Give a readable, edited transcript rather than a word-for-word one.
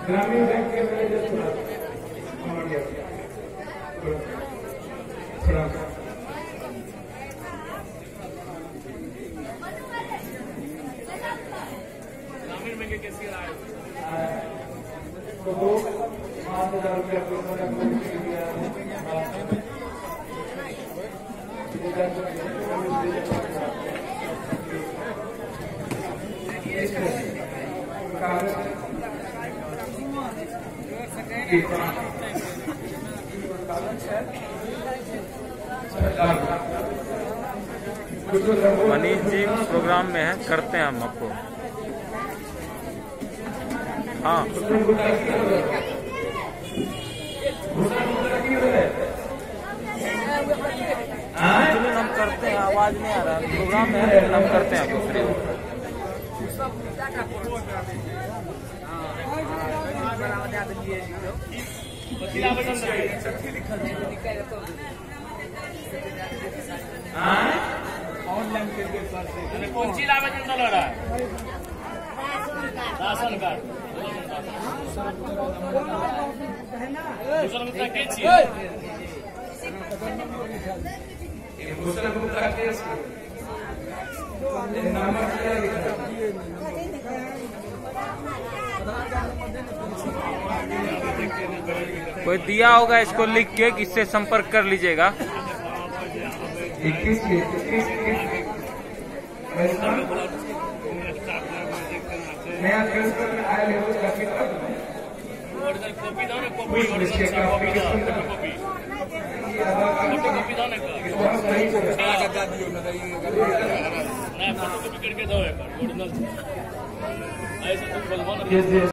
ग्रामीण बैंक के मैनेजर थोड़ा ग्रामीण बैंक कैसी आए तो 5,000 रुपया मनीष जी प्रोग्राम में है, करते हैं हम आपको। हाँ हम करते हैं, आवाज नहीं आ रहा, प्रोग्राम में है लेकिन हम करते हैं आपको फ्री। कौन सी आवेदन चल रहा है? राशन कार्ड कोई दिया होगा इसको लिख के, इससे संपर्क कर लीजिएगा। 21 नया ट्रांसफर में आए लोगों का ओरिजिनल कॉपी दो ना, कॉपी ओरिजिनल कॉपी दो, कॉपी दो ना फोटो कॉपी करके दो एक ओरिजिनल ऐसे तुम बोलवा ना।